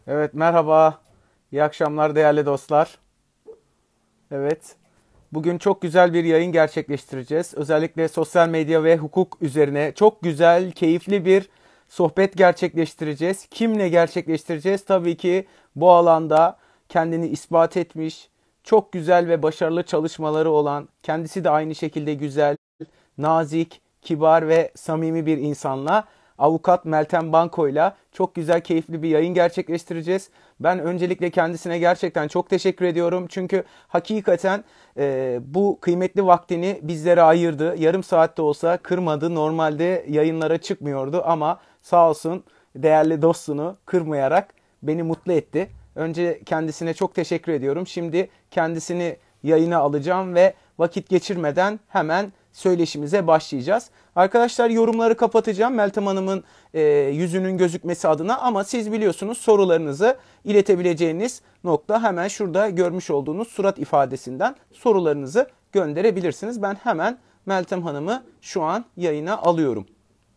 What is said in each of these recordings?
Evet, merhaba. İyi akşamlar değerli dostlar. Evet, bugün çok güzel bir yayın gerçekleştireceğiz. Özellikle sosyal medya ve hukuk üzerine çok güzel, keyifli bir sohbet gerçekleştireceğiz. Kimle gerçekleştireceğiz? Tabii ki bu alanda kendini ispat etmiş, çok güzel ve başarılı çalışmaları olan, kendisi de aynı şekilde güzel, nazik, kibar ve samimi bir insanla avukat Meltem Banko'yla çok güzel, keyifli bir yayın gerçekleştireceğiz. Ben öncelikle kendisine gerçekten çok teşekkür ediyorum. Çünkü hakikaten bu kıymetli vaktini bizlere ayırdı. Yarım saatte olsa kırmadı. Normalde yayınlara çıkmıyordu ama sağ olsun değerli dostunu kırmayarak beni mutlu etti. Önce kendisine çok teşekkür ediyorum. Şimdi kendisini yayına alacağım ve vakit geçirmeden hemen söyleşimize başlayacağız. Arkadaşlar yorumları kapatacağım Meltem Hanım'ın yüzünün gözükmesi adına ama siz biliyorsunuz sorularınızı iletebileceğiniz nokta hemen şurada görmüş olduğunuz surat ifadesinden sorularınızı gönderebilirsiniz. Ben hemen Meltem Hanım'ı şu an yayına alıyorum.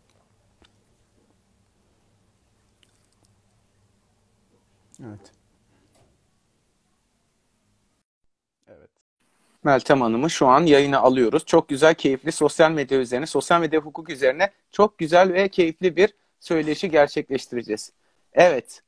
Evet. Evet. Meltem Hanım'ı şu an yayına alıyoruz. Çok güzel, keyifli sosyal medya üzerine, sosyal medya hukuk üzerine çok güzel ve keyifli bir söyleşi gerçekleştireceğiz. Evet.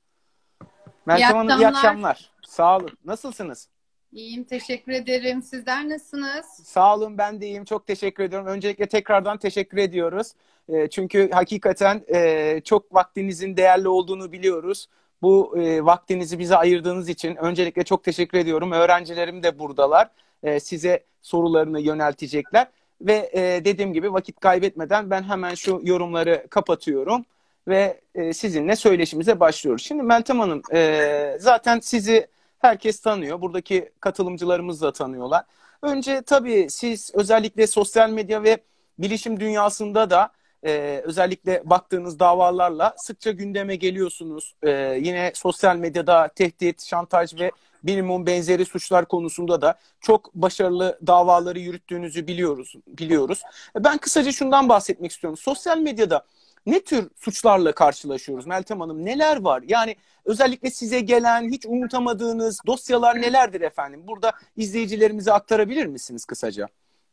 İyi Meltem Hanım iyi akşamlar. akşamlar. Sağ olun. Nasılsınız? İyiyim, teşekkür ederim. Sizler nasılsınız? Sağ olun ben de iyiyim. Çok teşekkür ediyorum. Öncelikle tekrardan teşekkür ediyoruz. Çünkü hakikaten çok vaktinizin değerli olduğunu biliyoruz. Bu vaktinizi bize ayırdığınız için öncelikle çok teşekkür ediyorum. Öğrencilerim de buradalar. Size sorularını yöneltecekler. Ve dediğim gibi vakit kaybetmeden ben hemen şu yorumları kapatıyorum. Ve sizinle söyleşimize başlıyoruz. Şimdi Meltem Hanım zaten sizi herkes tanıyor. Buradaki katılımcılarımız da tanıyorlar. Önce tabii siz özellikle sosyal medya ve bilişim dünyasında da özellikle baktığınız davalarla sıkça gündeme geliyorsunuz. Yine sosyal medyada tehdit, şantaj ve minimum benzeri suçlar konusunda da çok başarılı davaları yürüttüğünüzü biliyoruz. Ben kısaca şundan bahsetmek istiyorum. Sosyal medyada ne tür suçlarla karşılaşıyoruz Meltem Hanım? Neler var? Yani özellikle size gelen hiç unutamadığınız dosyalar nelerdir efendim? Burada izleyicilerimize aktarabilir misiniz kısaca?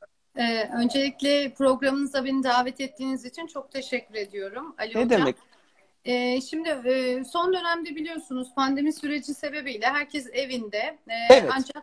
Öncelikle programınıza beni davet ettiğiniz için çok teşekkür ediyorum Ali Ne Hocam. demek? Şimdi son dönemde biliyorsunuz pandemi süreci sebebiyle herkes evinde. Evet. Ancak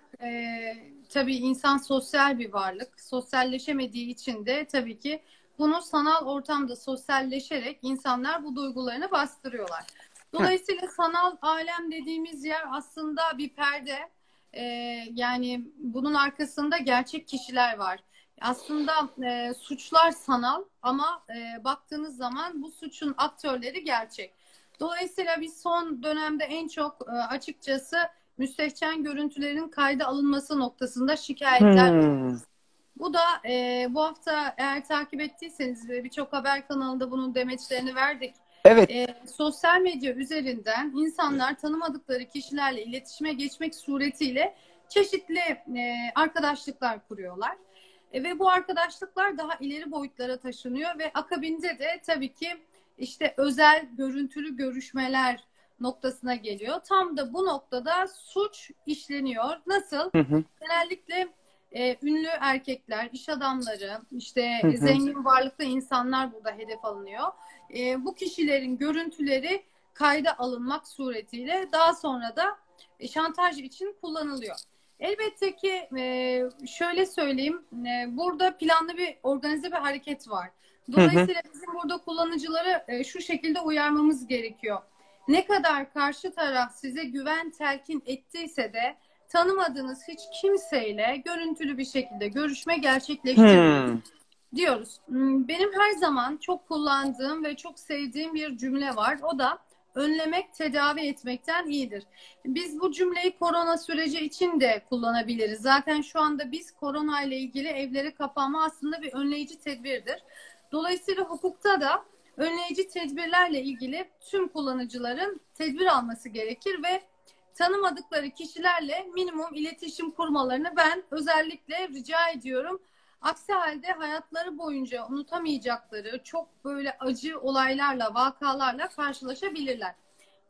tabii insan sosyal bir varlık. Sosyalleşemediği için de tabii ki bunu sanal ortamda sosyalleşerek insanlar bu duygularını bastırıyorlar. Heh. Dolayısıyla sanal alem dediğimiz yer aslında bir perde. Ee, Yani bunun arkasında gerçek kişiler var. Aslında suçlar sanal ama baktığınız zaman bu suçun aktörleri gerçek. Dolayısıyla biz son dönemde en çok açıkçası müstehcen görüntülerin kayda alınması noktasında şikayetler Hmm. alıyoruz. Bu da bu hafta eğer takip ettiyseniz ve birçok haber kanalında bunun demeçlerini verdik. Evet. Sosyal medya üzerinden insanlar tanımadıkları kişilerle iletişime geçmek suretiyle çeşitli arkadaşlıklar kuruyorlar. Ve bu arkadaşlıklar daha ileri boyutlara taşınıyor ve akabinde de tabii ki işte özel görüntülü görüşmeler noktasına geliyor. Tam da bu noktada suç işleniyor. Nasıl? Hı hı. Genellikle ünlü erkekler, iş adamları, işte Hı hı. zengin varlıklı insanlar burada hedef alınıyor. Bu kişilerin görüntüleri kayda alınmak suretiyle daha sonra da şantaj için kullanılıyor. Elbette ki şöyle söyleyeyim, burada planlı bir organize bir hareket var. Hı hı. Dolayısıyla bizim burada kullanıcıları şu şekilde uyarmamız gerekiyor. Ne kadar karşı taraf size güven telkin ettiyse de tanımadığınız hiç kimseyle görüntülü bir şekilde görüşme gerçekleştirmeyin Hmm. diyoruz. Benim her zaman çok kullandığım ve çok sevdiğim bir cümle var. O da önlemek tedavi etmekten iyidir. Biz bu cümleyi korona süreci için de kullanabiliriz. Zaten şu anda biz korona ile ilgili evlere kapanma aslında bir önleyici tedbirdir. Dolayısıyla hukukta da önleyici tedbirlerle ilgili tüm kullanıcıların tedbir alması gerekir ve tanımadıkları kişilerle minimum iletişim kurmalarını ben özellikle rica ediyorum. Aksi halde hayatları boyunca unutamayacakları çok böyle acı olaylarla, vakalarla karşılaşabilirler.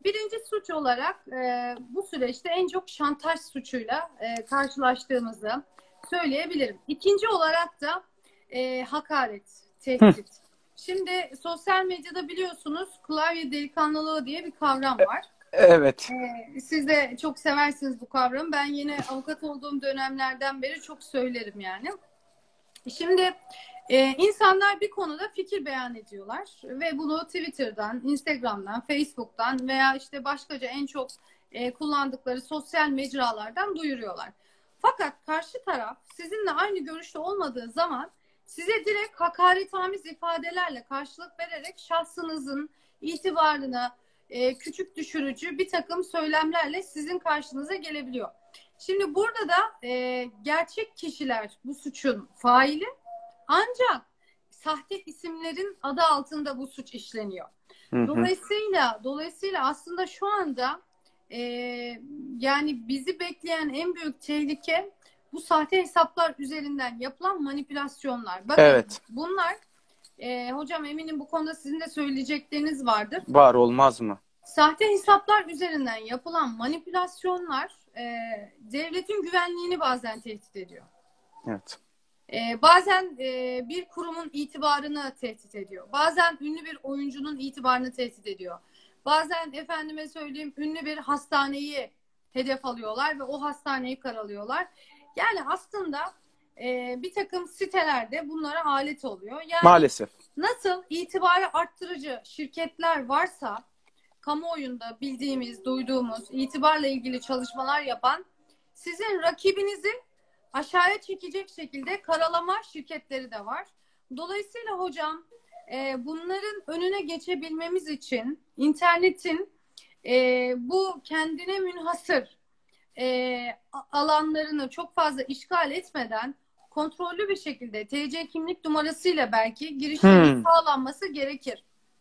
Birinci suç olarak bu süreçte en çok şantaj suçuyla karşılaştığımızı söyleyebilirim. İkinci olarak da hakaret, Hı, tehdit. Şimdi sosyal medyada biliyorsunuz klavye delikanlılığı diye bir kavram var. evet. Siz de çok seversiniz bu kavramı. Ben yine avukat olduğum dönemlerden beri çok söylerim yani. Şimdi insanlar bir konuda fikir beyan ediyorlar ve bunu Twitter'dan, Instagram'dan, Facebook'tan veya işte başkaca en çok kullandıkları sosyal mecralardan duyuruyorlar. Fakat karşı taraf sizinle aynı görüşte olmadığı zaman size direkt hakaretamiz ifadelerle karşılık vererek şahsınızın itibarını küçük düşürücü bir takım söylemlerle sizin karşınıza gelebiliyor. Şimdi burada da gerçek kişiler bu suçun faili ancak sahte isimlerin adı altında bu suç işleniyor. Hı hı. Dolayısıyla aslında şu anda yani bizi bekleyen en büyük tehlike bu sahte hesaplar üzerinden yapılan manipülasyonlar. Bakın Evet. bunlar hocam eminim bu konuda sizin de söyleyecekleriniz vardır. Var olmaz mı? Sahte hesaplar üzerinden yapılan manipülasyonlar devletin güvenliğini bazen tehdit ediyor. Evet. Bazen bir kurumun itibarını tehdit ediyor. Bazen ünlü bir oyuncunun itibarını tehdit ediyor. Bazen efendime söyleyeyim ünlü bir hastaneyi hedef alıyorlar ve o hastaneyi karalıyorlar. Yani aslında bir takım sitelerde bunlara alet oluyor. Yani Maalesef. nasıl itibarı arttırıcı şirketler varsa kamuoyunda bildiğimiz, duyduğumuz, itibarla ilgili çalışmalar yapan sizin rakibinizi aşağıya çekecek şekilde karalama şirketleri de var. Dolayısıyla hocam bunların önüne geçebilmemiz için internetin bu kendine münhasır alanlarını çok fazla işgal etmeden kontrollü bir şekilde TC kimlik numarasıyla belki girişlerin sağlanması gerekir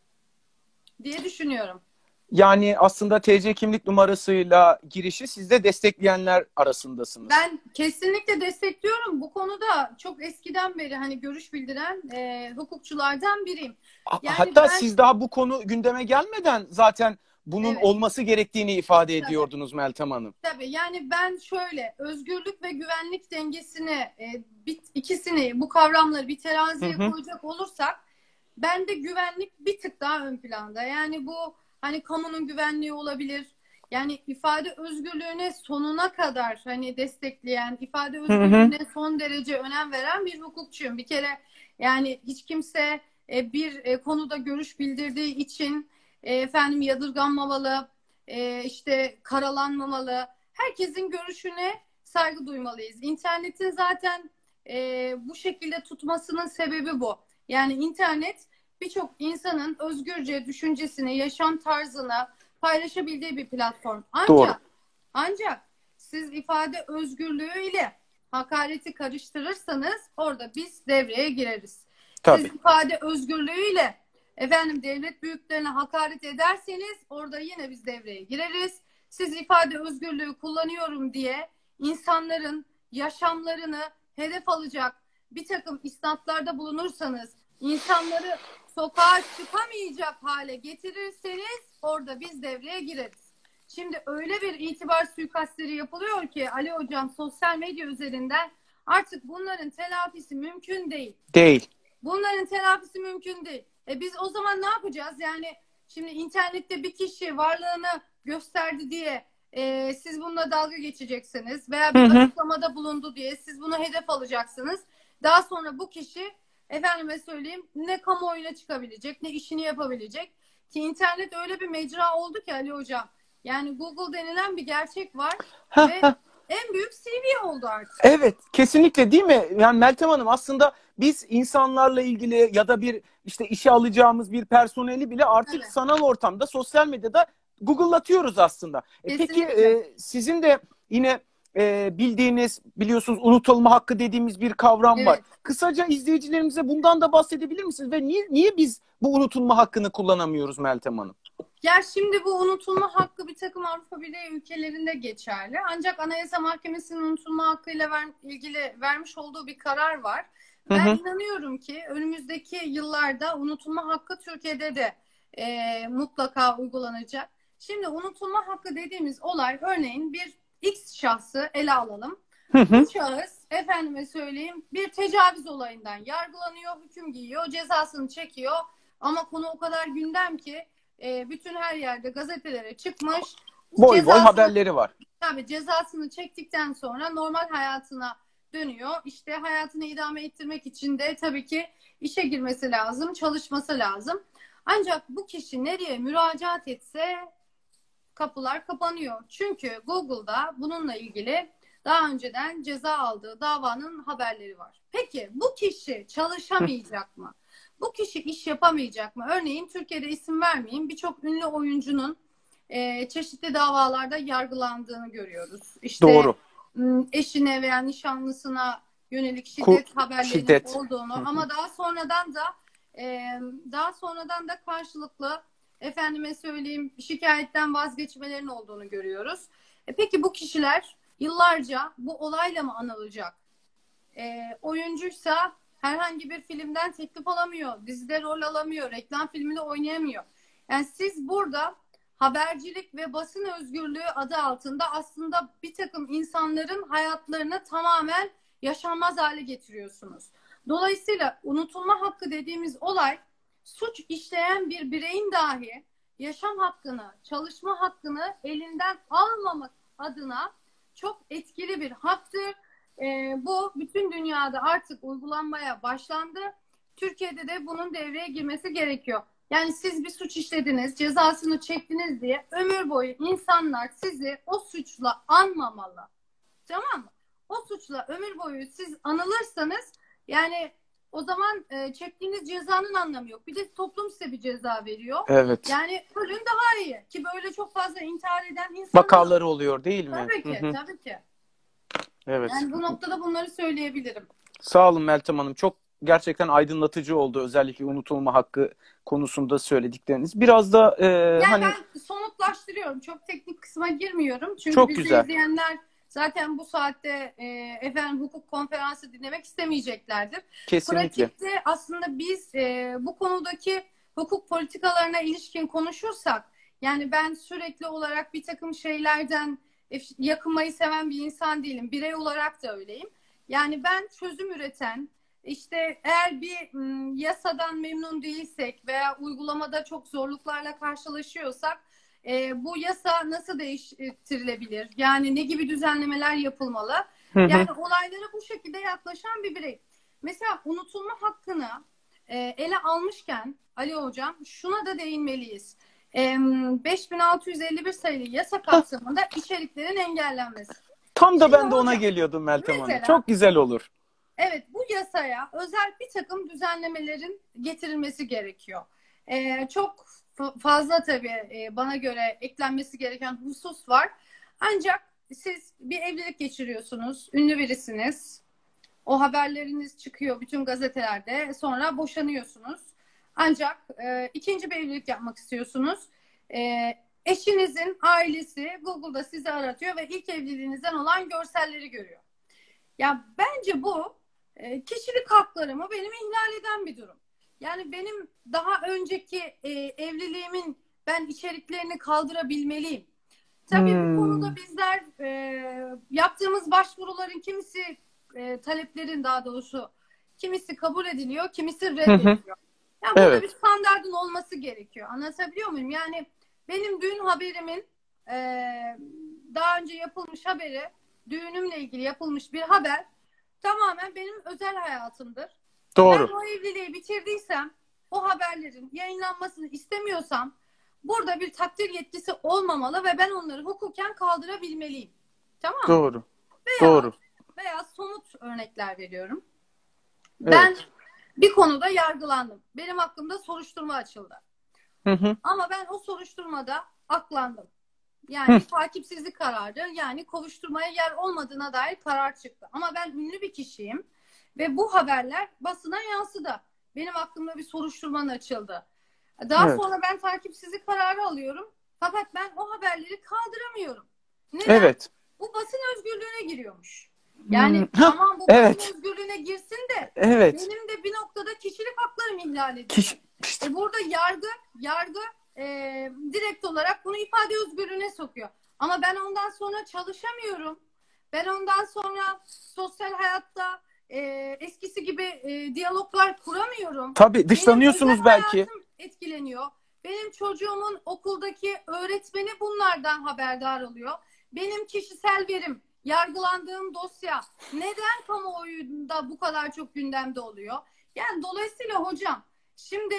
diye düşünüyorum. Yani aslında TC kimlik numarasıyla girişi siz de destekleyenler arasındasınız. Ben kesinlikle destekliyorum. Bu konuda çok eskiden beri hani görüş bildiren hukukçulardan biriyim. Yani hatta siz daha bu konu gündeme gelmeden zaten bunun Evet. olması gerektiğini ifade ediyordunuz Meltem Hanım. Tabii yani ben şöyle özgürlük ve güvenlik dengesini ikisini bu kavramları bir teraziye koyacak olursak bende güvenlik bir tık daha ön planda. Yani bu hani kamunun güvenliği olabilir. Yani ifade özgürlüğüne sonuna kadar hani destekleyen, ifade özgürlüğüne son derece önem veren bir hukukçuyum. Bir kere yani hiç kimse bir konuda görüş bildirdiği için efendim yadırganmamalı, işte karalanmamalı. Herkesin görüşüne saygı duymalıyız. İnternetin zaten bu şekilde tutmasının sebebi bu. Yani internet birçok insanın özgürce düşüncesini, yaşam tarzını paylaşabildiği bir platform. Ancak siz ifade özgürlüğü ile hakareti karıştırırsanız orada biz devreye gireriz. Tabii. Siz ifade özgürlüğüyle efendim devlet büyüklerine hakaret ederseniz orada yine biz devreye gireriz. Siz ifade özgürlüğü kullanıyorum diye insanların yaşamlarını hedef alacak bir takım isnatlarda bulunursanız, insanları sokağa çıkamayacak hale getirirseniz orada biz devreye gireriz. Şimdi öyle bir itibar suikastleri yapılıyor ki Ali Hocam sosyal medya üzerinden artık bunların telafisi mümkün değil. Bunların telafisi mümkün değil. Biz o zaman ne yapacağız? Yani şimdi internette bir kişi varlığını gösterdi diye siz bununla dalga geçeceksiniz veya bir açıklamada bulundu diye siz bunu hedef alacaksınız. Daha sonra bu kişi efendime söyleyeyim ne kamuoyuna çıkabilecek ne işini yapabilecek ki internet öyle bir mecra oldu ki Ali Hocam. Yani Google denilen bir gerçek var ve en büyük CV oldu artık. Evet, kesinlikle değil mi? Yani Meltem Hanım aslında biz insanlarla ilgili ya da bir işte işe alacağımız bir personeli bile artık sanal ortamda, sosyal medyada Google'latıyoruz aslında. Peki sizin de yine bildiğiniz, biliyorsunuz unutulma hakkı dediğimiz bir kavram var. Kısaca izleyicilerimize bundan da bahsedebilir misiniz? Ve niye biz bu unutulma hakkını kullanamıyoruz Meltem Hanım? Ya şimdi bu unutulma hakkı bir takım Avrupa Birliği ülkelerinde geçerli. Ancak Anayasa Mahkemesi'nin unutulma hakkıyla ilgili vermiş olduğu bir karar var. Ben inanıyorum ki önümüzdeki yıllarda unutulma hakkı Türkiye'de de mutlaka uygulanacak. Şimdi unutulma hakkı dediğimiz olay, örneğin bir X şahsı ele alalım. Hı hı. Bu şahıs, efendime söyleyeyim, bir tecavüz olayından yargılanıyor, hüküm giyiyor, cezasını çekiyor. Ama konu o kadar gündem ki bütün her yerde gazetelere çıkmış. Boy boy haberleri var. Tabii cezasını çektikten sonra normal hayatına dönüyor. İşte hayatını idame ettirmek için de tabii ki işe girmesi lazım, çalışması lazım. Ancak bu kişi nereye müracaat etse kapılar kapanıyor. Çünkü Google'da bununla ilgili daha önceden ceza aldığı davanın haberleri var. Peki bu kişi çalışamayacak mı? Bu kişi iş yapamayacak mı? Örneğin Türkiye'de isim vermeyeyim, birçok ünlü oyuncunun çeşitli davalarda yargılandığını görüyoruz. İşte Doğru. eşine veya nişanlısına yönelik şiddet haberlerinin olduğunu, ama daha sonradan da karşılıklı, efendime söyleyeyim, şikayetten vazgeçmelerin olduğunu görüyoruz. Peki bu kişiler yıllarca bu olayla mı anılacak? Oyuncuysa herhangi bir filmden teklif alamıyor, dizide rol alamıyor, reklam filminde oynayamıyor. Yani siz burada habercilik ve basın özgürlüğü adı altında aslında bir takım insanların hayatlarını tamamen yaşanmaz hale getiriyorsunuz. Dolayısıyla unutulma hakkı dediğimiz olay, suç işleyen bir bireyin dahi yaşam hakkını, çalışma hakkını elinden almamak adına çok etkili bir haktır. Bu bütün dünyada artık uygulanmaya başlandı. Türkiye'de de bunun devreye girmesi gerekiyor. Yani siz bir suç işlediniz, cezasını çektiniz diye ömür boyu insanlar sizi o suçla anmamalı. Tamam mı? O suçla ömür boyu siz anılırsanız, yani o zaman çektiğiniz cezanın anlamı yok. Bir de toplum size bir ceza veriyor. Evet. Yani ölün daha iyi. Ki böyle çok fazla intihar eden insanlar vakaları oluyor değil mi? Tabii ki, tabii ki. Evet. Yani bu noktada bunları söyleyebilirim. Sağ olun Meltem Hanım. Çok gerçekten aydınlatıcı oldu. Özellikle unutulma hakkı konusunda söyledikleriniz. Biraz da yani ben somutlaştırıyorum. Çok teknik kısma girmiyorum. Çünkü çok bizi güzel. izleyenler zaten bu saatte efendim hukuk konferansı dinlemek istemeyeceklerdir. Kesinlikle. Pratikte aslında biz bu konudaki hukuk politikalarına ilişkin konuşursak, yani ben sürekli olarak bir takım şeylerden yakınmayı seven bir insan değilim. Birey olarak da öyleyim. Yani ben çözüm üreten, İşte eğer bir yasadan memnun değilsek veya uygulamada çok zorluklarla karşılaşıyorsak bu yasa nasıl değiştirilebilir? Yani ne gibi düzenlemeler yapılmalı? Yani olaylara bu şekilde yaklaşan bir birey. Mesela unutulma hakkını ele almışken Ali Hocam, şuna da değinmeliyiz. 5651 sayılı yasa kapsamında içeriklerin engellenmesi. Tam da ben de ona geliyordum Meltem Hanım. Çok güzel olur. Evet, bu yasaya özel bir takım düzenlemelerin getirilmesi gerekiyor. Çok fazla tabii bana göre eklenmesi gereken husus var. Ancak siz bir evlilik geçiriyorsunuz, ünlü birisiniz. O haberleriniz çıkıyor bütün gazetelerde. Sonra boşanıyorsunuz. Ancak ikinci bir evlilik yapmak istiyorsunuz. Eşinizin ailesi Google'da sizi aratıyor ve ilk evliliğinizden olan görselleri görüyor. Ya bence bu kişilik haklarımı benim ihlal eden bir durum. Yani benim daha önceki evliliğimin ben içeriklerini kaldırabilmeliyim. Tabii bu konuda bizler yaptığımız başvuruların kimisi, taleplerin daha doğrusu, kimisi kabul ediliyor, kimisi reddediliyor. Yani burada bir standardın olması gerekiyor. Anlatabiliyor muyum? Yani benim düğün haberimin daha önce yapılmış haberi, düğünümle ilgili yapılmış bir haber tamamen benim özel hayatımdır. Doğru. Ben o evliliği bitirdiysem, o haberlerin yayınlanmasını istemiyorsam burada bir takdir yetkisi olmamalı ve ben onları hukuken kaldırabilmeliyim. Tamam mı? Doğru. Doğru. Veya somut örnekler veriyorum. Ben bir konuda yargılandım. Benim hakkımda soruşturma açıldı. Ama ben o soruşturmada aklandım. Yani takipsizlik kararı, yani kovuşturmaya yer olmadığına dair karar çıktı. Ama ben ünlü bir kişiyim ve bu haberler basına yansıdı. Benim hakkımda bir soruşturma açıldı. Daha sonra ben takipsizlik kararı alıyorum. Fakat ben o haberleri kaldıramıyorum. Neden? Evet. Bu basın özgürlüğüne giriyormuş. Yani tamam, bu basın özgürlüğüne girsin de benim de bir noktada kişilik haklarım ihlal ediliyor. Burada yargı direkt direkt olarak bunu ifade özgürlüğüne sokuyor. Ama ben ondan sonra çalışamıyorum. Ben ondan sonra sosyal hayatta eskisi gibi diyaloglar kuramıyorum. Tabii Benim özel dışlanıyorsunuz belki. hayatım etkileniyor. Benim çocuğumun okuldaki öğretmeni bunlardan haberdar oluyor. Benim kişisel verim, yargılandığım dosya neden kamuoyunda bu kadar çok gündemde oluyor? Yani dolayısıyla hocam şimdi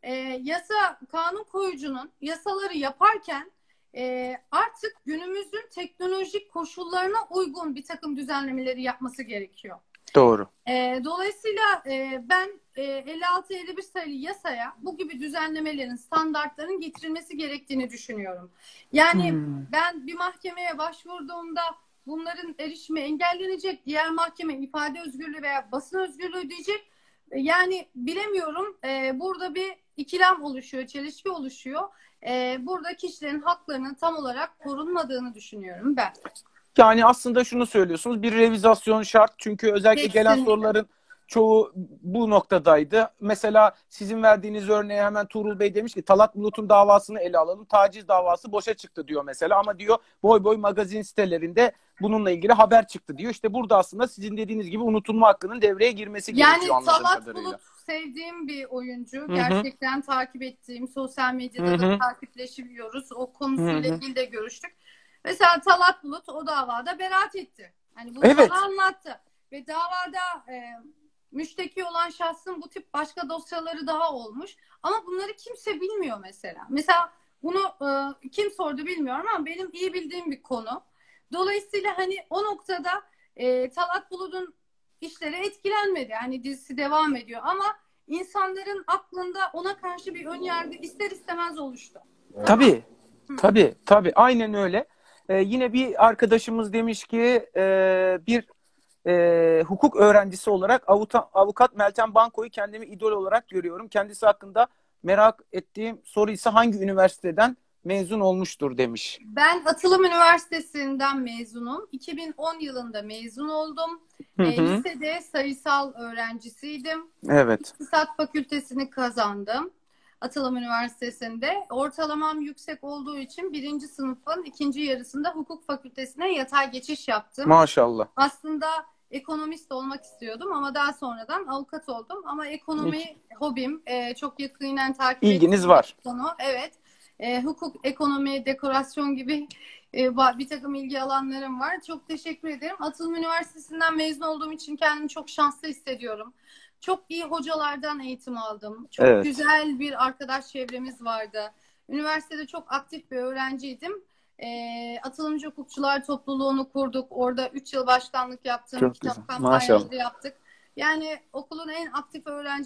kanun koyucunun yasaları yaparken artık günümüzün teknolojik koşullarına uygun bir takım düzenlemeleri yapması gerekiyor. Doğru. Dolayısıyla ben 56-51 sayılı yasaya bu gibi düzenlemelerin, standartların getirilmesi gerektiğini düşünüyorum. Yani ben bir mahkemeye başvurduğumda bunların erişimi engellenecek, diğer mahkeme ifade özgürlüğü veya basın özgürlüğü diyecek. Yani bilemiyorum. Burada bir ikilem oluşuyor, çelişki oluşuyor. Burada kişilerin haklarının tam olarak korunmadığını düşünüyorum ben. Yani aslında şunu söylüyorsunuz, bir revizasyon şart. Çünkü özellikle gelen soruların çoğu bu noktadaydı. Mesela sizin verdiğiniz örneğe hemen Tuğrul Bey demiş ki Talat Bulut'un davasını ele alalım. Taciz davası boşa çıktı diyor mesela, ama diyor boy boy magazin sitelerinde bununla ilgili haber çıktı diyor. İşte burada aslında sizin dediğiniz gibi unutulma hakkının devreye girmesi gerekiyor anladığım kadarıyla. Yani Talat kadarıyla. Bulut sevdiğim bir oyuncu. Hı-hı. Gerçekten takip ettiğim, sosyal medyada da takipleşiyoruz. O konusuyla ilgili de görüştük. Mesela Talat Bulut o davada beraat etti. Hani bunu bana anlattı. Ve davada müşteki olan şahsın bu tip başka dosyaları daha olmuş. Ama bunları kimse bilmiyor mesela. Mesela bunu kim sordu bilmiyorum ama benim iyi bildiğim bir konu. Dolayısıyla hani o noktada Talat Bulut'un işleri etkilenmedi. Hani dizisi devam ediyor ama insanların aklında ona karşı bir önyargı ister istemez oluştu. Tabii. Tabii. Aynen öyle. Yine bir arkadaşımız demiş ki bir hukuk öğrencisi olarak avukat Meltem Banko'yu kendimi idol olarak görüyorum. Kendisi hakkında merak ettiğim soru ise hangi üniversiteden mezun olmuştur demiş. Ben Atılım Üniversitesi'nden mezunum. 2010 yılında mezun oldum. Lisede sayısal öğrencisiydim. Evet. İktisat Fakültesini kazandım. Atılım Üniversitesi'nde. Ortalamam yüksek olduğu için birinci sınıfın ikinci yarısında hukuk fakültesine yatay geçiş yaptım. Maşallah. Aslında ekonomist olmak istiyordum ama daha sonradan avukat oldum. Ama ekonomi hobim. Çok yakinen takip ettiğim İlginiz var. konu. Evet. Hukuk, ekonomi, dekorasyon gibi bir takım ilgi alanlarım var. Çok teşekkür ederim. Atılım Üniversitesi'nden mezun olduğum için kendimi çok şanslı hissediyorum. Çok iyi hocalardan eğitim aldım. Çok güzel bir arkadaş çevremiz vardı. Üniversitede çok aktif bir öğrenciydim. Atılımcı Hukukçular Topluluğunu kurduk. Orada 3 yıl başkanlık yaptım. Çok kitap güzel. kampanyaları yaptık. Yani okulun en aktif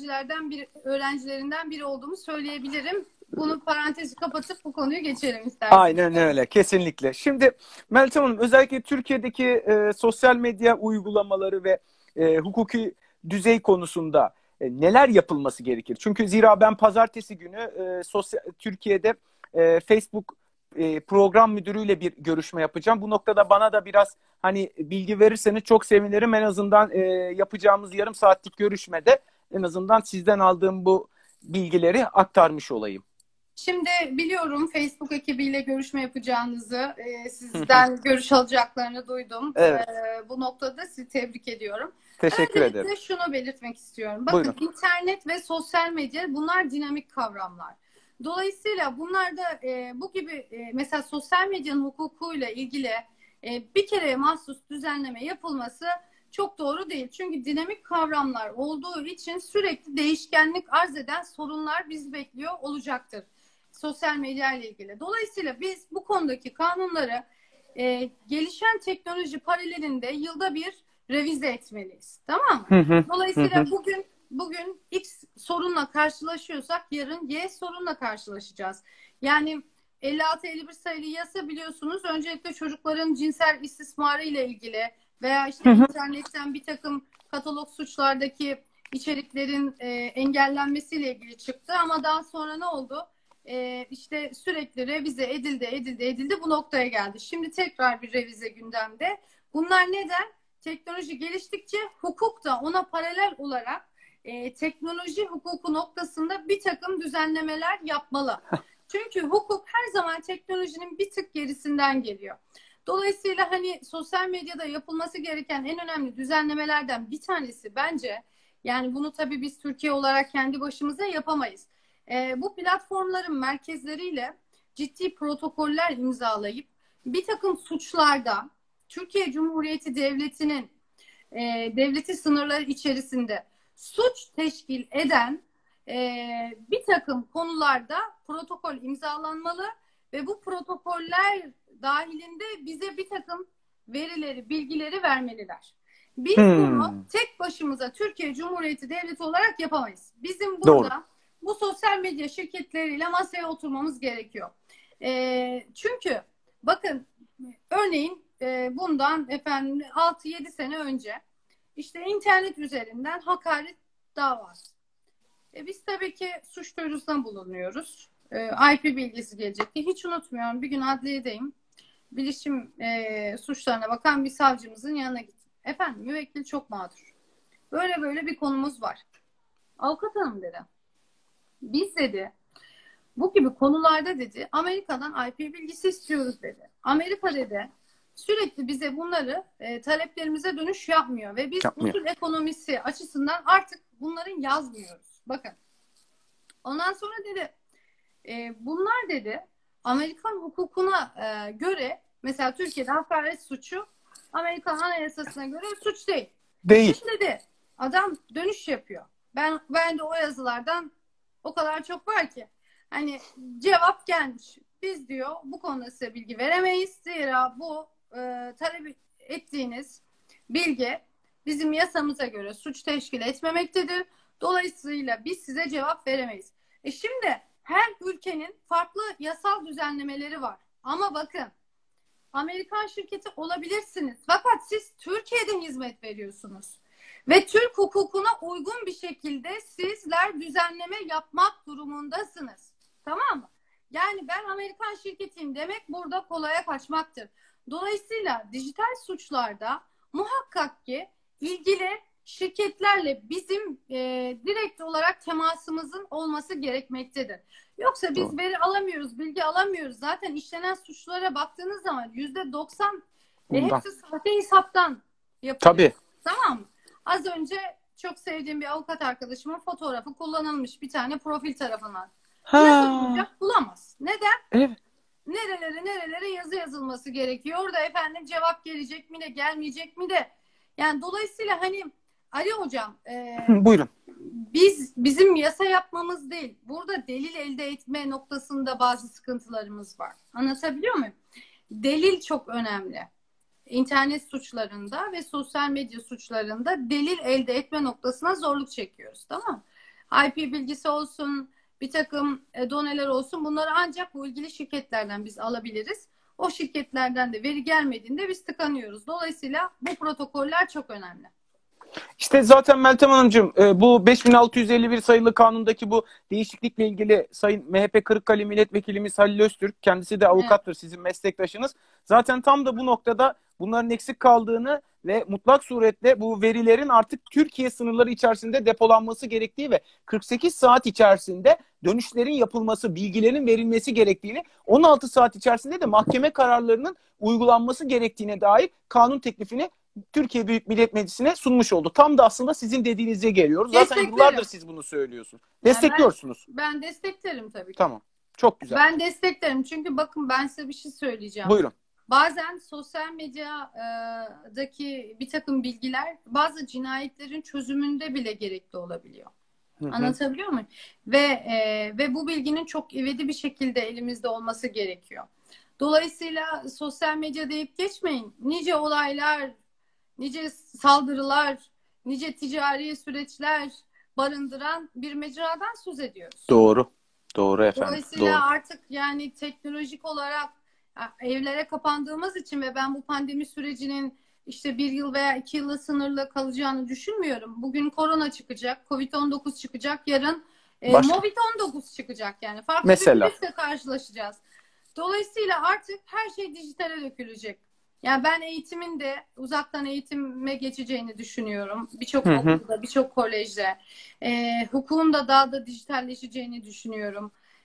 öğrencilerinden biri olduğumu söyleyebilirim. Bunu parantezi kapatıp bu konuyu geçelim isterseniz. Aynen öyle. Kesinlikle. Şimdi Meltem Hanım, özellikle Türkiye'deki sosyal medya uygulamaları ve hukuki düzey konusunda neler yapılması gerekir? Çünkü zira ben pazartesi günü Türkiye'de Facebook program müdürüyle bir görüşme yapacağım. Bu noktada bana da biraz hani bilgi verirseniz çok sevinirim. En azından yapacağımız yarım saatlik görüşmede en azından sizden aldığım bu bilgileri aktarmış olayım. Şimdi biliyorum Facebook ekibiyle görüşme yapacağınızı, sizden görüş alacaklarını duydum. Evet. Bu noktada sizi tebrik ediyorum. Teşekkür ederim. Öncelikle şunu belirtmek istiyorum. Bakın, buyurun. İnternet ve sosyal medya bunlar dinamik kavramlar. Dolayısıyla bunlarda bu gibi mesela sosyal medyanın hukukuyla ilgili bir kereye mahsus düzenleme yapılması çok doğru değil. Çünkü dinamik kavramlar olduğu için sürekli değişkenlik arz eden sorunlar bizi bekliyor olacaktır. Sosyal medya ile ilgili. Dolayısıyla biz bu konudaki kanunları gelişen teknoloji paralelinde yılda bir revize etmeliyiz. Tamam mı? Dolayısıyla bugün X sorunla karşılaşıyorsak yarın Y sorunla karşılaşacağız. Yani 56-51 sayılı yasa biliyorsunuz öncelikle çocukların cinsel istismarı ile ilgili veya işte internetten bir takım katalog suçlardaki içeriklerin engellenmesiyle ilgili çıktı ama daha sonra ne oldu? İşte sürekli revize edildi bu noktaya geldi. Şimdi tekrar bir revize gündemde. Bunlar neden? Teknoloji geliştikçe hukuk da ona paralel olarak teknoloji hukuku noktasında bir takım düzenlemeler yapmalı. Çünkü hukuk her zaman teknolojinin bir tık gerisinden geliyor. Dolayısıyla hani sosyal medyada yapılması gereken en önemli düzenlemelerden bir tanesi bence, yani bunu tabii biz Türkiye olarak kendi başımıza yapamayız. Bu platformların merkezleriyle ciddi protokoller imzalayıp bir takım suçlarda Türkiye Cumhuriyeti Devleti'nin devleti sınırları içerisinde suç teşkil eden bir takım konularda protokol imzalanmalı ve bu protokoller dahilinde bize bir takım verileri, bilgileri vermeliler. Biz bunu tek başımıza Türkiye Cumhuriyeti Devleti olarak yapamayız. Bizim burada Doğru. bu sosyal medya şirketleriyle masaya oturmamız gerekiyor. Çünkü bakın, örneğin bundan 6-7 sene önce işte internet üzerinden hakaret davası. Biz tabii ki suç duyurusunda bulunuyoruz. IP bilgisi gelecekti. Hiç unutmuyorum. Bir gün adliyedeyim. Bilişim suçlarına bakan bir savcımızın yanına gittim. Efendim, müvekkil çok mağdur. Böyle böyle bir konumuz var. Avukat hanım dedi. Biz dedi bu gibi konularda dedi Amerika'dan IP bilgisi istiyoruz dedi. Amerika dedi sürekli bize bunları taleplerimize dönüş yapmıyor ve biz usul ekonomisi açısından artık bunların yazmıyoruz. Bakın. Ondan sonra dedi bunlar dedi Amerikan hukukuna göre, mesela Türkiye'de hakaret suçu Amerikan Anayasası'na göre suç değil. Değil. Şimdi dedi adam dönüş yapıyor. Ben de o yazılardan o kadar çok var ki hani cevap gelmiş. Biz diyor bu konuda size bilgi veremeyiz. Zira bu talep ettiğiniz bilgi bizim yasamıza göre suç teşkil etmemektedir. Dolayısıyla biz size cevap veremeyiz. Şimdi her ülkenin farklı yasal düzenlemeleri var. Ama bakın, Amerikan şirketi olabilirsiniz. Fakat siz Türkiye'de hizmet veriyorsunuz. Ve Türk hukukuna uygun bir şekilde sizler düzenleme yapmak durumundasınız. Tamam mı? Yani ben Amerikan şirketiyim demek burada kolaya kaçmaktır. Dolayısıyla dijital suçlarda muhakkak ki ilgili şirketlerle bizim direkt olarak temasımızın olması gerekmektedir. Yoksa biz veri alamıyoruz, bilgi alamıyoruz. Zaten işlenen suçlara baktığınız zaman %90 hepsi sahte hesaptan yapılıyor. Tabii. Tamam mı? Az önce çok sevdiğim bir avukat arkadaşımın fotoğrafı kullanılmış bir tane profil tarafından. Yazı bulacak, bulamaz. Neden? Evet. Nerelere yazı yazılması gerekiyor. Orada efendim cevap gelecek mi de gelmeyecek mi de. Yani dolayısıyla hani Ali hocam buyurun. Bizim yasa yapmamız değil. Burada delil elde etme noktasında bazı sıkıntılarımız var. Anlatabiliyor muyum? Delil çok önemli. İnternet suçlarında ve sosyal medya suçlarında delil elde etme noktasına zorluk çekiyoruz. Tamam mı? IP bilgisi olsun, bir takım doneler olsun, bunları ancak bu ilgili şirketlerden biz alabiliriz. O şirketlerden de veri gelmediğinde biz tıkanıyoruz. Dolayısıyla bu protokoller çok önemli. İşte zaten Meltem Hanımcığım bu 5651 sayılı kanundaki bu değişiklikle ilgili Sayın MHP Kırıkkale Milletvekilimiz Halil Öztürk, kendisi de avukattır, sizin meslektaşınız. Zaten tam da bu noktada bunların eksik kaldığını ve mutlak suretle bu verilerin artık Türkiye sınırları içerisinde depolanması gerektiği ve 48 saat içerisinde dönüşlerin yapılması, bilgilerin verilmesi gerektiğini, 16 saat içerisinde de mahkeme kararlarının uygulanması gerektiğine dair kanun teklifini Türkiye Büyük Millet Meclisi'ne sunmuş oldu. Tam da aslında sizin dediğinize geliyoruz. Zaten yıllardır siz bunu söylüyorsunuz. Destekliyorsunuz. Ben desteklerim tabii ki. Tamam. Çok güzel. Ben desteklerim. Çünkü bakın ben size bir şey söyleyeceğim. Buyurun. Bazen sosyal medyadaki bir takım bilgiler bazı cinayetlerin çözümünde bile gerekli olabiliyor. Anlatabiliyor muyum? Ve bu bilginin çok ivedi bir şekilde elimizde olması gerekiyor. Dolayısıyla sosyal medya deyip geçmeyin. Nice olaylar, nice saldırılar, nice ticari süreçler barındıran bir mecradan söz ediyoruz. Doğru. Doğru efendim. Dolayısıyla doğru. artık yani teknolojik olarak evlere kapandığımız için ve ben bu pandemi sürecinin işte 1 yıl veya 2 yılla sınırlı kalacağını düşünmüyorum. Bugün korona çıkacak, Covid-19 çıkacak, yarın Movid-19 çıkacak yani. Farklı Mesela. bir virüsle karşılaşacağız. Dolayısıyla artık her şey dijitale dökülecek. Yani ben eğitimin de uzaktan eğitime geçeceğini düşünüyorum. Birçok okulda, birçok kolejde. Hukukun da daha da dijitalleşeceğini düşünüyorum.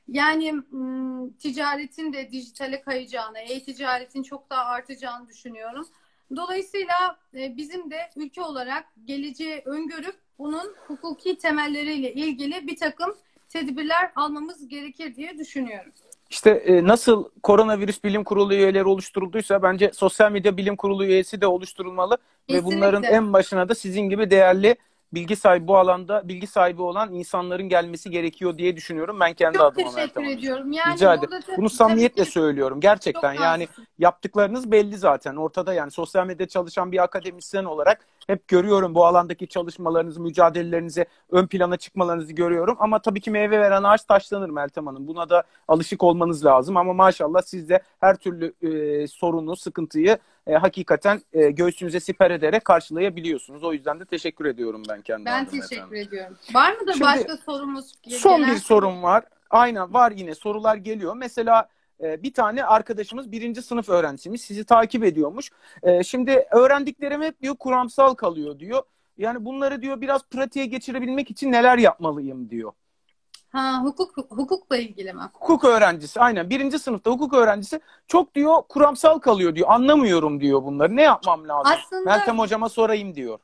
Yani ticaretin de dijitale kayacağını, e-ticaretin çok daha artacağını düşünüyorum. Dolayısıyla bizim de ülke olarak geleceği öngörüp bunun hukuki temelleriyle ilgili bir takım tedbirler almamız gerekir diye düşünüyorum. İşte nasıl koronavirüs bilim kurulu üyeleri oluşturulduysa bence sosyal medya bilim kurulu üyesi de oluşturulmalı ve bunların Kesinlikle. en başına da sizin gibi değerli bilgi sahibi, bu alanda bilgi sahibi olan insanların gelmesi gerekiyor diye düşünüyorum ben kendi Çok adıma teşekkür Meltem Hanımcığım. ediyorum. Rica Yani ederim. burada Bunu tabii samimiyetle ki söylüyorum gerçekten. çok Yani naziksin. yaptıklarınız belli zaten ortada, yani sosyal medyada çalışan bir akademisyen olarak hep görüyorum bu alandaki çalışmalarınızı, mücadelelerinizi, ön plana çıkmalarınızı görüyorum. Ama tabii ki meyve veren ağaç taşlanır Meltem Hanım. Buna da alışık olmanız lazım. Ama maşallah siz de her türlü sorunu, sıkıntıyı hakikaten göğsünüze siper ederek karşılayabiliyorsunuz. O yüzden de teşekkür ediyorum ben kendi Ben adıma teşekkür efendim. ediyorum. Var mıdır Şimdi başka sorumuz? son bir Gelen soru? sorum var. Aynen var, yine sorular geliyor. Mesela bir tane arkadaşımız birinci sınıf öğrencisiymiş. Sizi takip ediyormuş. Şimdi öğrendiklerim hep diyor kuramsal kalıyor diyor. Yani bunları diyor biraz pratiğe geçirebilmek için neler yapmalıyım diyor. Ha, hukukla ilgili mi? Hukuk öğrencisi, aynen birinci sınıfta hukuk öğrencisi, çok diyor kuramsal kalıyor diyor. Anlamıyorum diyor bunları. Ne yapmam lazım? Aslında Meltem hocama sorayım diyor.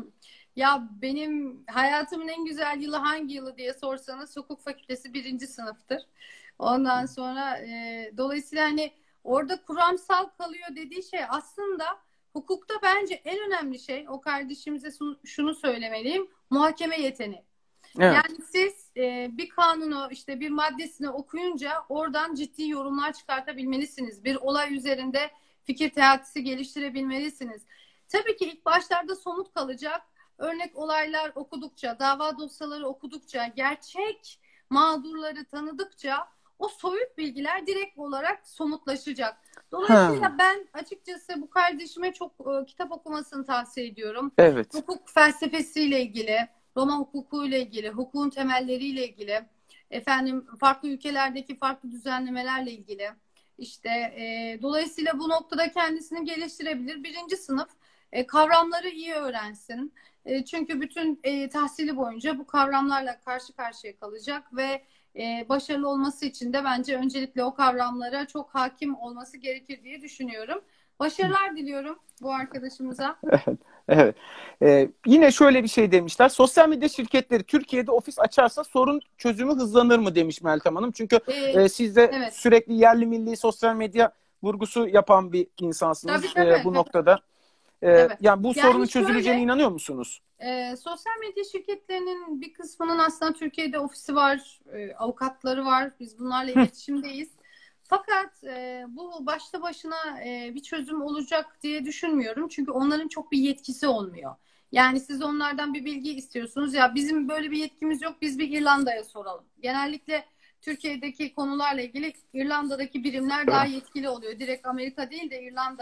ya benim hayatımın en güzel yılı hangi yılı diye sorsanız hukuk fakültesi birinci sınıftır. Ondan sonra dolayısıyla hani orada kuramsal kalıyor dediği şey aslında hukukta bence en önemli şey, o kardeşimize şunu söylemeliyim: muhakeme yeteneği. Evet. Yani siz bir kanunu, işte bir maddesini okuyunca oradan ciddi yorumlar çıkartabilmelisiniz. Bir olay üzerinde fikir teatisi geliştirebilmelisiniz. Tabii ki ilk başlarda somut kalacak. Örnek olaylar okudukça, dava dosyaları okudukça, gerçek mağdurları tanıdıkça o soyut bilgiler direkt olarak somutlaşacak. Ha, Dolayısıyla ben açıkçası bu kardeşime çok kitap okumasını tavsiye ediyorum. evet. Hukuk felsefesiyle ilgili, Roma hukukuyla ilgili, hukukun temelleriyle ilgili, efendim farklı ülkelerdeki farklı düzenlemelerle ilgili. İşte dolayısıyla bu noktada kendisini geliştirebilir. Birinci sınıf kavramları iyi öğrensin. Çünkü bütün tahsili boyunca bu kavramlarla karşı karşıya kalacak ve başarılı olması için de bence öncelikle o kavramlara çok hakim olması gerekir diye düşünüyorum. Başarılar diliyorum bu arkadaşımıza. Evet, evet. Yine şöyle bir şey demişler. Sosyal medya şirketleri Türkiye'de ofis açarsa sorun çözümü hızlanır mı demiş Meltem Hanım. Çünkü siz de Evet. sürekli yerli milli sosyal medya vurgusu yapan bir insansınız Tabii tabii. bu noktada. Tabii. Yani bu sorunun Yani çözüleceğine şöyle, inanıyor musunuz? sosyal medya şirketlerinin bir kısmının aslında Türkiye'de ofisi var, avukatları var. Biz bunlarla iletişimdeyiz. Fakat bu başta başına bir çözüm olacak diye düşünmüyorum. Çünkü onların çok bir yetkisi olmuyor. Yani siz onlardan bir bilgi istiyorsunuz. Ya bizim böyle bir yetkimiz yok, biz bir İrlanda'ya soralım. Genellikle Türkiye'deki konularla ilgili İrlanda'daki birimler daha yetkili oluyor. Direkt Amerika değil de İrlanda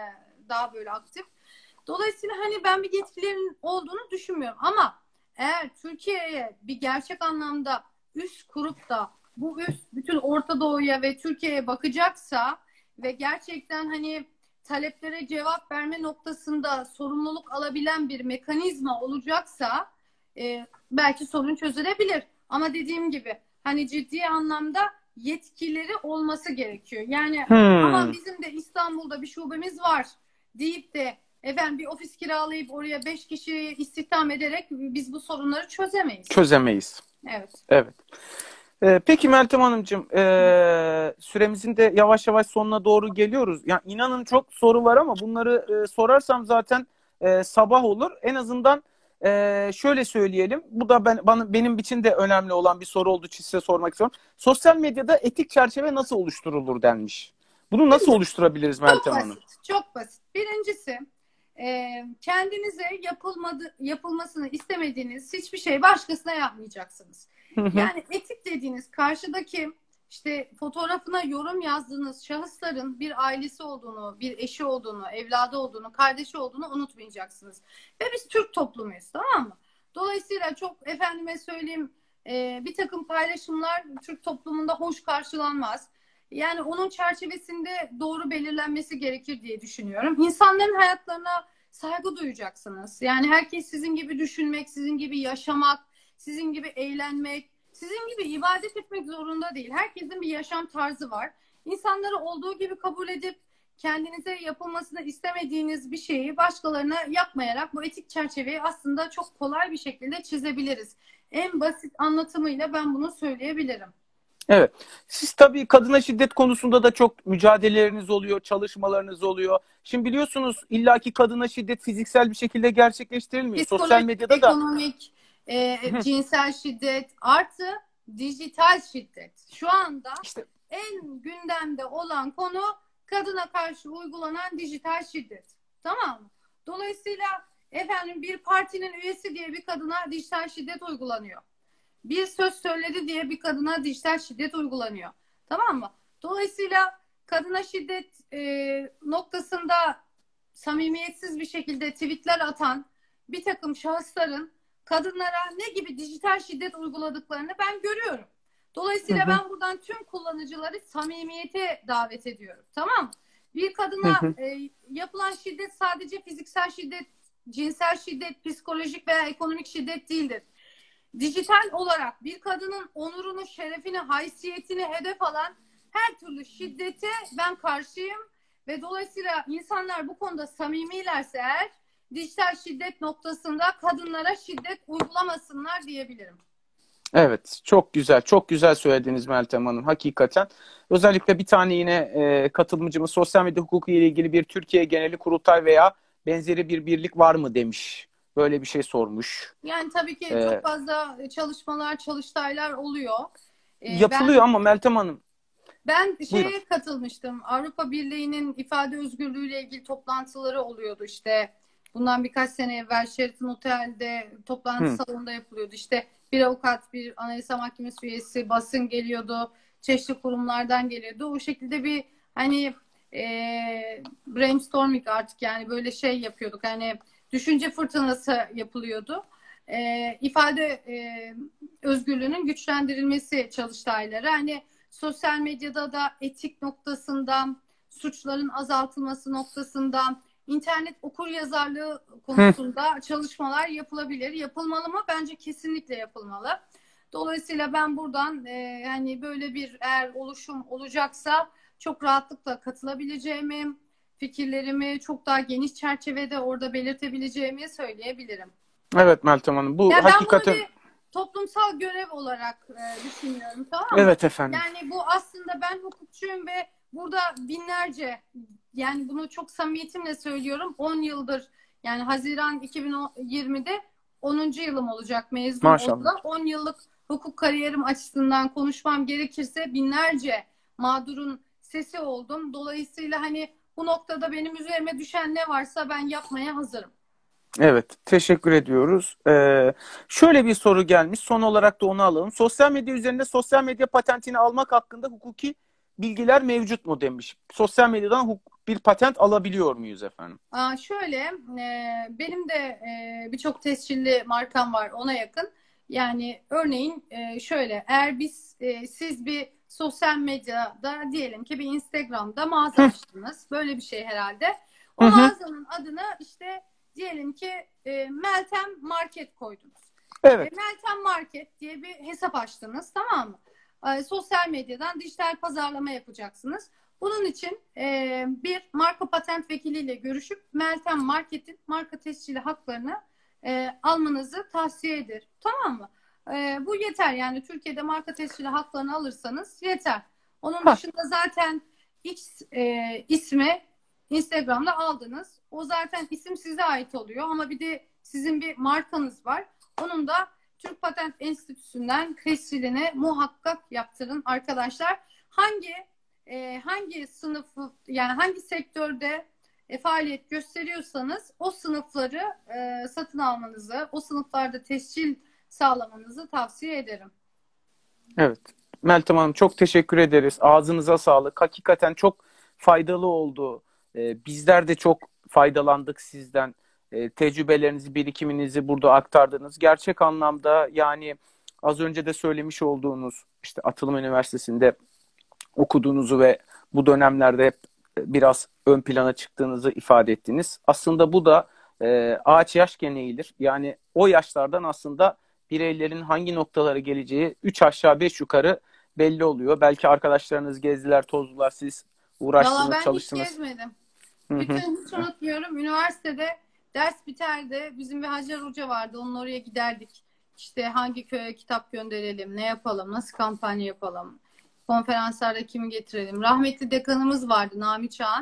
daha böyle aktif. Dolayısıyla hani ben bir yetkilerin olduğunu düşünmüyorum. Ama eğer Türkiye'ye bir gerçek anlamda üs kurup da bu üs bütün Orta Doğu'ya ve Türkiye'ye bakacaksa ve gerçekten hani taleplere cevap verme noktasında sorumluluk alabilen bir mekanizma olacaksa belki sorun çözülebilir. Ama dediğim gibi hani ciddi anlamda yetkileri olması gerekiyor. Yani ama Hmm, bizim de İstanbul'da bir şubemiz var deyip de efendim bir ofis kiralayıp oraya 5 kişi istihdam ederek biz bu sorunları çözemeyiz. çözemeyiz. Evet. Evet. Peki Meltem Hanımcığım, süremizin de yavaş yavaş sonuna doğru geliyoruz. Yani inanın çok soru var ama bunları sorarsam zaten sabah olur. En azından şöyle söyleyelim. Bu da benim için de önemli olan bir soru olduğu için size sormak istiyorum. Sosyal medyada etik çerçeve nasıl oluşturulur denmiş. Bunu nasıl Şimdi oluşturabiliriz çok Meltem Hanım? basit. Çok basit. Birincisi kendinize yapılmasını istemediğiniz hiçbir şey başkasına yapmayacaksınız. Hı hı. Yani etik dediğiniz karşıdaki işte fotoğrafına yorum yazdığınız şahısların bir ailesi olduğunu, bir eşi olduğunu, evladı olduğunu, kardeşi olduğunu unutmayacaksınız. Ve biz Türk toplumuyuz, tamam mı? Dolayısıyla çok efendime söyleyeyim bir takım paylaşımlar Türk toplumunda hoş karşılanmaz. Yani onun çerçevesinde doğru belirlenmesi gerekir diye düşünüyorum. İnsanların hayatlarına saygı duyacaksınız. Yani herkes sizin gibi düşünmek, sizin gibi yaşamak, sizin gibi eğlenmek, sizin gibi ibadet etmek zorunda değil. Herkesin bir yaşam tarzı var. İnsanları olduğu gibi kabul edip kendinize yapılmasını istemediğiniz bir şeyi başkalarına yapmayarak bu etik çerçeveyi aslında çok kolay bir şekilde çizebiliriz. En basit anlatımıyla ben bunu söyleyebilirim. Evet. Siz tabii kadına şiddet konusunda da çok mücadeleleriniz oluyor, çalışmalarınız oluyor. Şimdi biliyorsunuz illaki kadına şiddet fiziksel bir şekilde gerçekleştirilmiyor. Sosyal Psikolojik, medyada da ekonomik, cinsel şiddet artı dijital şiddet. Şu anda işte en gündemde olan konu kadına karşı uygulanan dijital şiddet. Tamam mı? Dolayısıyla efendim bir partinin üyesi diye bir kadına dijital şiddet uygulanıyor. Bir söz söyledi diye bir kadına dijital şiddet uygulanıyor. Tamam mı? Dolayısıyla kadına şiddet noktasında samimiyetsiz bir şekilde tweetler atan bir takım şahısların kadınlara ne gibi dijital şiddet uyguladıklarını ben görüyorum. Dolayısıyla ben buradan tüm kullanıcıları samimiyete davet ediyorum. Tamam mı? Bir kadına yapılan şiddet sadece fiziksel şiddet, cinsel şiddet, psikolojik veya ekonomik şiddet değildir. Dijital olarak bir kadının onurunu, şerefini, haysiyetini hedef alan her türlü şiddete ben karşıyım ve dolayısıyla insanlar bu konuda samimilerse eğer dijital şiddet noktasında kadınlara şiddet uygulamasınlar diyebilirim. evet, çok güzel, çok güzel söylediniz Meltem Hanım hakikaten. Özellikle bir tane yine katılımcımız sosyal medya hukuku ile ilgili bir Türkiye geneli kurultay veya benzeri bir birlik var mı demiş. Böyle bir şey sormuş. Yani tabii ki çok fazla çalışmalar, çalıştaylar oluyor. Yapılıyor ama Meltem Hanım. Ben Buyurun. katılmıştım. Avrupa Birliği'nin ifade özgürlüğüyle ilgili toplantıları oluyordu işte. Bundan birkaç sene evvel Sheraton Otel'de toplantı salonunda yapılıyordu. İşte bir avukat, bir Anayasa Mahkemesi üyesi, basın geliyordu. Çeşitli kurumlardan geliyordu. O şekilde bir hani brainstorming artık yani böyle şey yapıyorduk. Hani düşünce fırtınası yapılıyordu. İfade özgürlüğünün güçlendirilmesi çalıştayları. Hani sosyal medyada da etik noktasından, suçların azaltılması noktasından, internet okuryazarlığı konusunda çalışmalar yapılabilir. Yapılmalı mı? Bence kesinlikle yapılmalı. Dolayısıyla ben buradan hani böyle bir eğer oluşum olacaksa çok rahatlıkla katılabileceğimi, fikirlerimi çok daha geniş çerçevede orada belirtebileceğimi söyleyebilirim. Evet Meltem Hanım. Bu Yani hakikaten... ben bunu bir toplumsal görev olarak düşünüyorum, tamam mı? Evet efendim. Yani bu aslında ben hukukçuyum ve burada binlerce yani bunu çok samimiyetimle söylüyorum 10 yıldır yani Haziran 2020'de 10. yılım olacak mezun Maşallah. oldu. 10 yıllık hukuk kariyerim açısından konuşmam gerekirse binlerce mağdurun sesi oldum. Dolayısıyla hani bu noktada benim üzerime düşen ne varsa ben yapmaya hazırım. Evet, teşekkür ediyoruz. Şöyle bir soru gelmiş. Son olarak da onu alalım. Sosyal medya üzerinde sosyal medya patentini almak hakkında hukuki bilgiler mevcut mu demiş. Sosyal medyadan bir patent alabiliyor muyuz efendim? Şöyle, benim de birçok tescilli markam var ona yakın. Yani örneğin şöyle, eğer siz bir sosyal medyada diyelim ki bir Instagram'da mağaza açtınız. Böyle bir şey herhalde. O mağazanın adını işte diyelim ki Meltem Market koydunuz. Evet. Meltem Market diye bir hesap açtınız, tamam mı? Sosyal medyadan dijital pazarlama yapacaksınız. Bunun için bir marka patent vekiliyle görüşüp Meltem Market'in marka tescili haklarını almanızı tavsiye ederim. Tamam mı? Bu yeter. Yani Türkiye'de marka tescili haklarını alırsanız yeter. Onun dışında zaten X ismi Instagram'da aldınız. O zaten isim size ait oluyor ama bir de sizin bir markanız var. Onun da Türk Patent Enstitüsü'nden tescilini muhakkak yaptırın arkadaşlar. Hangi sınıfı yani hangi sektörde faaliyet gösteriyorsanız o sınıfları satın almanızı, o sınıflarda tescil sağlamanızı tavsiye ederim. Evet. Meltem Hanım çok teşekkür ederiz. Ağzınıza sağlık. Hakikaten çok faydalı oldu. Bizler de çok faydalandık sizden. Tecrübelerinizi, birikiminizi burada aktardınız. Gerçek anlamda yani az önce de söylemiş olduğunuz işte Atılım Üniversitesi'nde okuduğunuzu ve bu dönemlerde hep biraz ön plana çıktığınızı ifade ettiniz. Aslında bu da ağaç yaş geneğidir. Yani o yaşlardan aslında bireylerin hangi noktalara geleceği 3 aşağı 5 yukarı belli oluyor. Belki arkadaşlarınız gezdiler, tozdular, siz Valla uğraştınız, ben hiç çalıştınız. gezmedim. Hı hı. Hiç unutmuyorum. Üniversitede ders biterdi. Bizim bir Hacer Hoca vardı. Onunla oraya giderdik. İşte hangi köye kitap gönderelim, ne yapalım, nasıl kampanya yapalım, konferanslarda kimi getirelim. Rahmetli dekanımız vardı, Nami Çağan.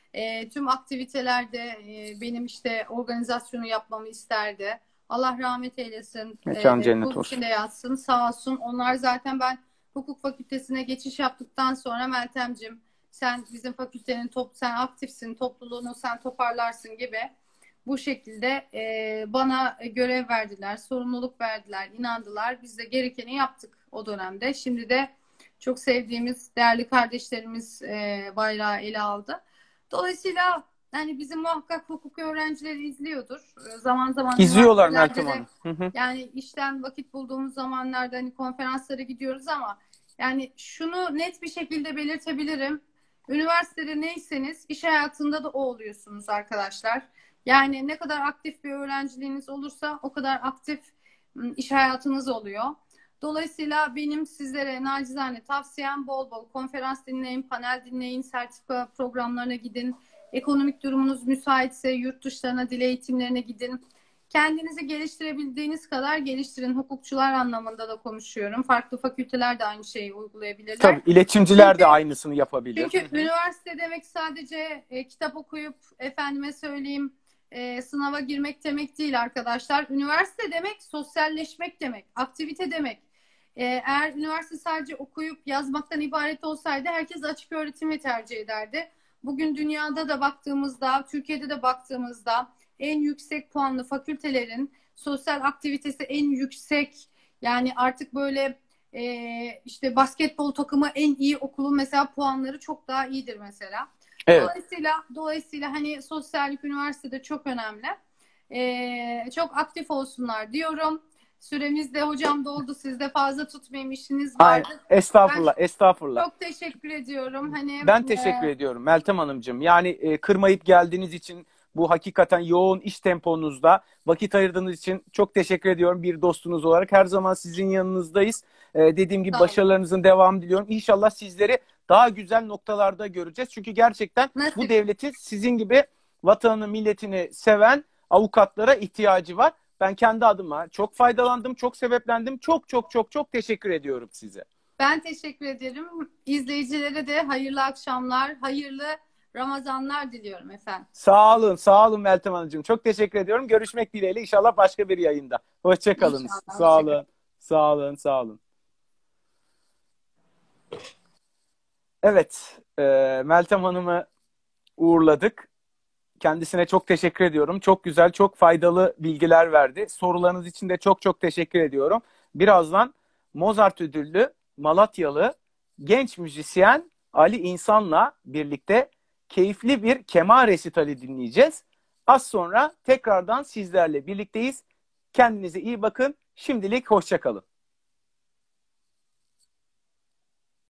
Tüm aktivitelerde benim işte organizasyonu yapmamı isterdi. Allah rahmet eylesin. Mekan cennet Hukuk olsun. içinde yatsın. Sağ olsun. Onlar zaten ben hukuk fakültesine geçiş yaptıktan sonra Meltemcim sen bizim fakültenin sen aktifsin, topluluğunu sen toparlarsın gibi bu şekilde bana görev verdiler, sorumluluk verdiler, inandılar. Biz de gerekeni yaptık o dönemde. Şimdi de çok sevdiğimiz değerli kardeşlerimiz bayrağı ele aldı. Dolayısıyla hani bizim muhakkak hukuk öğrencileri izliyordur. Zaman zaman İzliyorlar üniversitelerde Meltem Hanım. Hı hı. yani işten vakit bulduğumuz zamanlarda hani konferanslara gidiyoruz ama yani şunu net bir şekilde belirtebilirim. Üniversitede neyseniz iş hayatında da o oluyorsunuz arkadaşlar. Yani ne kadar aktif bir öğrenciliğiniz olursa o kadar aktif iş hayatınız oluyor. Dolayısıyla benim sizlere nacizane tavsiyem bol bol konferans dinleyin, panel dinleyin, sertifika programlarına gidin. Ekonomik durumunuz müsaitse yurt dışlarına, dil eğitimlerine gidin. Kendinizi geliştirebildiğiniz kadar geliştirin. Hukukçular anlamında da konuşuyorum. Farklı fakülteler de aynı şeyi uygulayabilirler. Tabii iletişimciler de aynısını yapabilir. Çünkü üniversite demek sadece kitap okuyup efendime söyleyeyim sınava girmek demek değil arkadaşlar. Üniversite demek sosyalleşmek demek, aktivite demek. Eğer üniversite sadece okuyup yazmaktan ibaret olsaydı herkes açık öğretimi tercih ederdi. Bugün dünyada da baktığımızda, Türkiye'de de baktığımızda en yüksek puanlı fakültelerin sosyal aktivitesi en yüksek. Yani artık böyle işte basketbol takımı en iyi okulun mesela puanları çok daha iyidir mesela. Evet. Dolayısıyla hani sosyallik üniversitede çok önemli. Çok aktif olsunlar diyorum. Süremiz de hocam doldu. Siz de fazla tutmayayım, işiniz vardı. Estağfurullah, estağfurullah. Çok teşekkür ediyorum. Hani Ben teşekkür ediyorum Meltem Hanımcığım. Yani kırmayıp geldiğiniz için, bu hakikaten yoğun iş temponuzda vakit ayırdığınız için çok teşekkür ediyorum. Bir dostunuz olarak her zaman sizin yanınızdayız. Dediğim gibi başarılarınızın devamını diliyorum. İnşallah sizleri daha güzel noktalarda göreceğiz. Çünkü gerçekten bu devletin sizin gibi vatanını, milletini seven avukatlara ihtiyacı var. Ben kendi adıma çok faydalandım, çok sebeplendim. Çok çok çok çok teşekkür ediyorum size. Ben teşekkür ederim. İzleyicilere de hayırlı akşamlar, hayırlı Ramazanlar diliyorum efendim. Sağ olun, sağ olun Meltem Hanımcığım. Çok teşekkür ediyorum. Görüşmek dileğiyle inşallah başka bir yayında. Hoşçakalın. Sağ olun, sağ olun, sağ olun. Evet, Meltem Hanım'ı uğurladık. Kendisine çok teşekkür ediyorum. Çok güzel, çok faydalı bilgiler verdi. Sorularınız için de çok çok teşekkür ediyorum. Birazdan Mozart ödüllü Malatyalı genç müzisyen Ali İnsan'la birlikte keyifli bir keman resitali dinleyeceğiz. Az sonra tekrardan sizlerle birlikteyiz. Kendinize iyi bakın. Şimdilik hoşça kalın.